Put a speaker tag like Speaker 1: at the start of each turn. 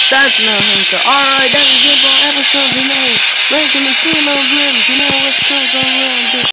Speaker 1: That's no hinker. Alright, that is it for episode today. Breaking the steam of ribs.